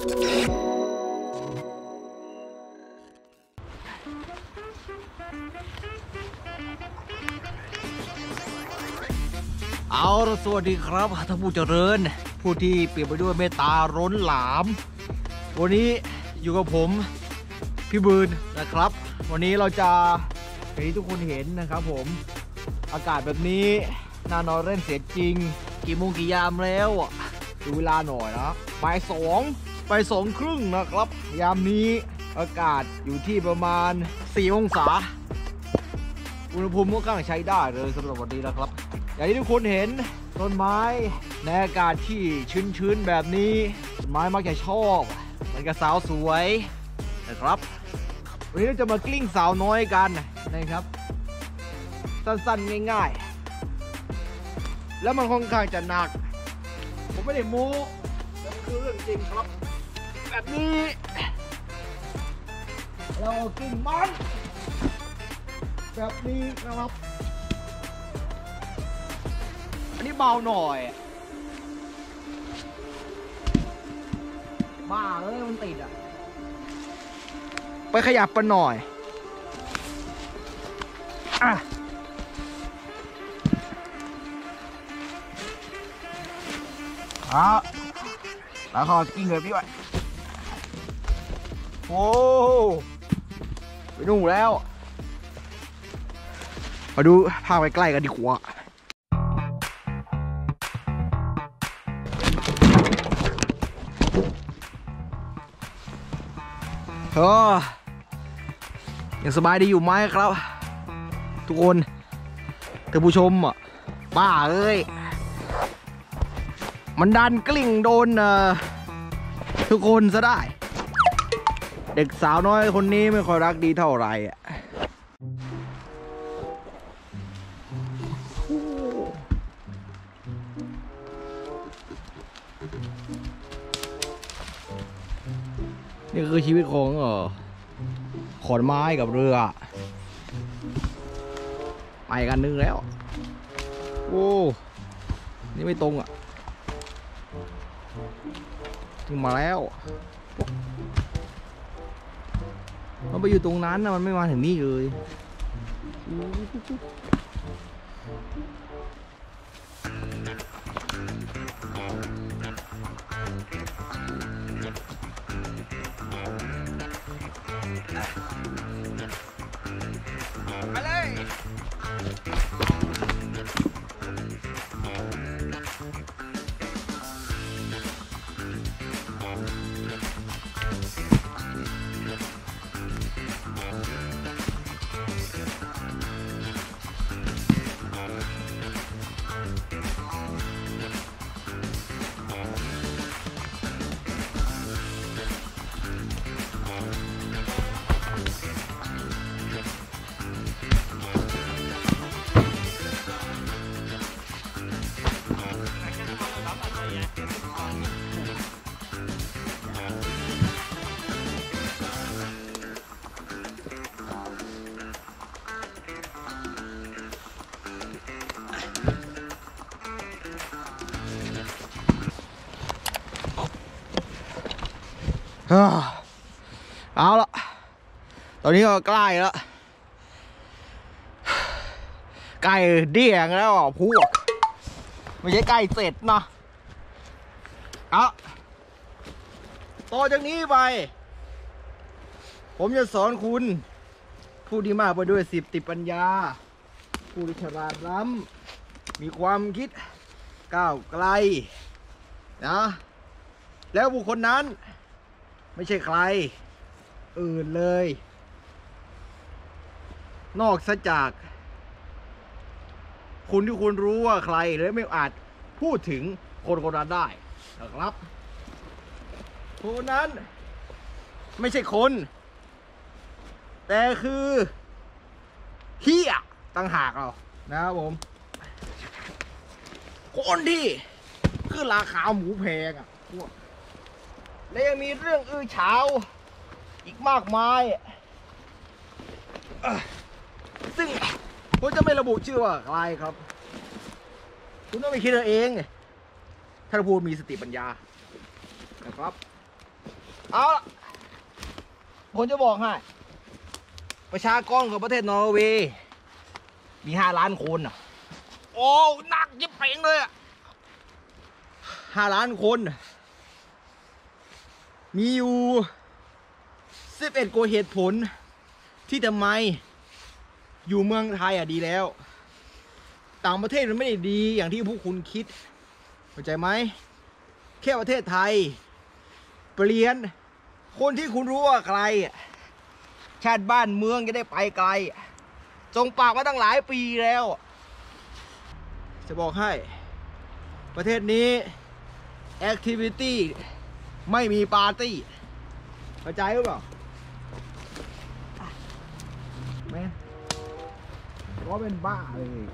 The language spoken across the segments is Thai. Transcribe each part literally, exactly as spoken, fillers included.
เอาละสวัสดีครับท่านผู้เจริญผู้ที่เปลี่ยนไปด้วยเมตตาล้นหลามวันนี้อยู่กับผมพี่บืนนะครับวันนี้เราจะอย่างที่ทุกคนเห็นนะครับผมอากาศแบบนี้น่านอนเล่นเสียจริงกี่โมงกี่ยามแล้วดูเวลาหน่อยนะบ่ายสองบ่ายสองครึ่งนะครับยามนี้อากาศอยู่ที่ประมาณสี่องศาอุณหภูมิก็ค่อนข้างใช้ได้เลยสำหรับวันนี้นะครับอย่างที่ทุกคนเห็นต้นไม้ในอากาศที่ชื้นๆแบบนี้ต้นไม้มักจะชอบมันก็สาวสวยนะครับวันนี้เราจะมากลิ้งสาวน้อยกันนะครับสั้นๆง่ายๆแล้วมันค่อนข้างจะหนักผมไม่ได้โม้แต่มันคือเรื่องจริงครับแบบนี้เรากลิ้งมันแบบนี้นะครับอันนี้เบาหน่อยบ้าเลยมันติดอ่ะไปขยับไปหน่อยอ่ะครับแล้วขอกิ้งเลยพี่ไว้โอ้ไปดูแล้วมาดูภาพใกล้ๆกันดีกว่าเออยังสบายดีอยู่ไหมครับทุกคนท่านผู้ชมอ่ะบ้าเอ้ยมันดันกลิ้งโดนเอ่อทุกคนซะได้เด็กสาวน้อยคนนี้ไม่ค่อยรักดีเท่าไหร่อ่ะนี่คือชีวิตของเออขอนไม้กับเรือไปกันนึงแล้วโอ้นี่ไม่ตรงอ่ะถึงมาแล้วมันไปอยู่ตรงนั้นนะมันไม่มาถึงนี่เลยไปเลยเอาละตอนนี้ก็ใกล้แล้วใกล้เดี่ยงแล้วพวกไม่ใช่ใกล้เสร็จนะเอาต่อจากนี้ไปผมจะสอนคุณผู้ที่มากไปด้วยสิบติปัญญาผู้ที่ฉลาดล้ำมีความคิดก้าวไกลนะแล้วบุคคลนั้นไม่ใช่ใครอื่นเลยนอกจากคุณที่คุณรู้ว่าใครเลยไม่อาจพูดถึงคนคนนั้นได้นะครับคนนั้นไม่ใช่คนแต่คือเหี้ยต่างหากเรานะครับผมคนที่คือราคาหมูแพงอ่ะพวกและยังมีเรื่องอื้อฉาวอีกมากมายซึ่งผมจะไม่ระบุชื่อว่าใครครับคุณต้องไปคิดเอาเองถ้าพูดมีสติปัญญานะครับเอาละผมจะบอกให้ประชากรของประเทศนอร์เวย์มีห้าล้านคนอ่ะโอ้หนักยิบเป่งเลยอ่ะห้าล้านคนมีอยู่สิบเอ็ดกว่าเหตุผลที่ทำไมอยู่เมืองไทยอ่ะดีแล้วต่างประเทศมันไม่ได้ดีอย่างที่พวกคุณคิดเข้าใจไหมแค่ประเทศไทยเปลี่ยนคนที่คุณรู้ว่าใครชาติบ้านเมืองจะได้ไปไกลจงปากมาตั้งหลายปีแล้วจะบอกให้ประเทศนี้แอคทิวิตี้ไม่มีปาร์ตี้เข้าใจหรือเปล่าแม่ก็เป็นบ้าเลย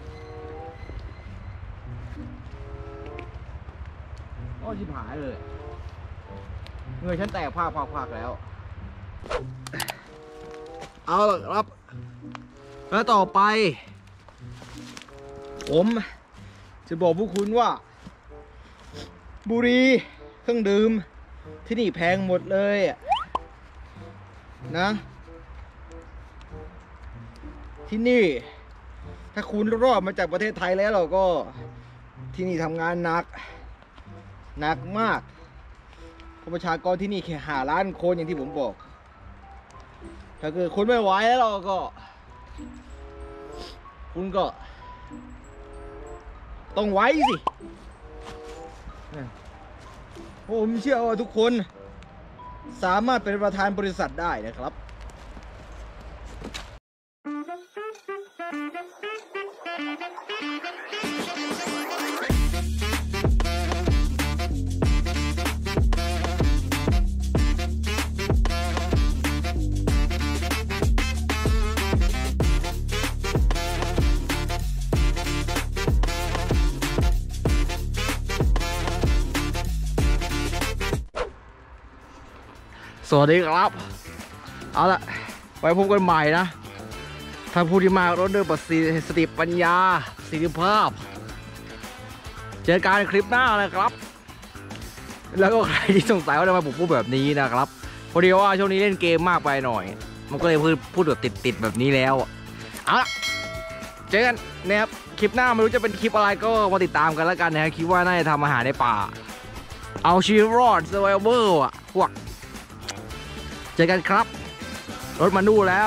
ก็ชิบหายเลยเงยฉันแตกภาคภาคภาคแล้วเอาละครับแล้วต่อไปผมจะบอกพวกคุณว่าบุหรี่เครื่องดื่มที่นี่แพงหมดเลยนะที่นี่ถ้าคุณรอดมาจากประเทศไทยแล้วเราก็ที่นี่ทำงานหนักหนักมากประชากรที่นี่แค่ห้าล้านคนอย่างที่ผมบอกถ้าเกิดคนไม่ไหวแล้วเราก็คุณก็ต้องไว้สิผมเชื่อว่าทุกคนสามารถเป็นประธานบริษัทได้นะครับสวัสดีครับเอาละไว้พบกันใหม่นะท่านผู้ที่มารถเดินปัสสติปัญญาสิทธิภาพเจอกันคลิปหน้านะครับแล้วก็ใครที่สงสัยว่าทำไมผมพูดแบบนี้นะครับพอดีว่าช่วงนี้เล่นเกมมากไปหน่อยมันก็เลยพูดพูดแบบติดๆแบบนี้แล้วเอาละเจอกันนะครับคลิปหน้าไม่รู้จะเป็นคลิปอะไรก็มาติดตามกันแล้วกันนะคิดว่าน่าจะทำอาหารในป่าเอาชีวิตรอดเซอร์ไวเวอร์อ่ะพวกเจอกันครับรถมาดูแล้ว